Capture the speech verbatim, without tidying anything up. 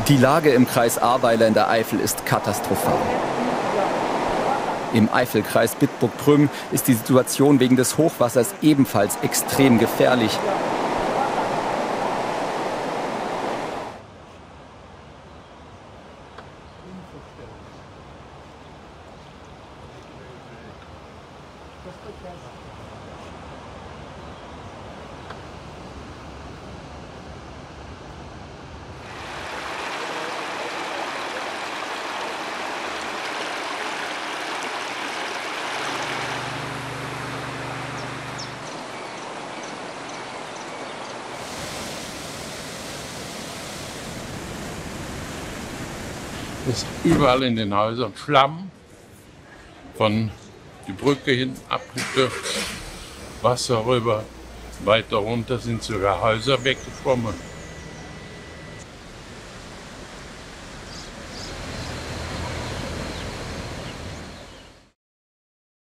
Die Lage im Kreis Ahrweiler in der Eifel ist katastrophal. Im Eifelkreis Bitburg-Prüm ist die Situation wegen des Hochwassers ebenfalls extrem gefährlich. Es ist überall in den Häusern Schlamm, von die Brücke hin abgestürzt, Wasser rüber, weiter runter sind sogar Häuser weggekommen.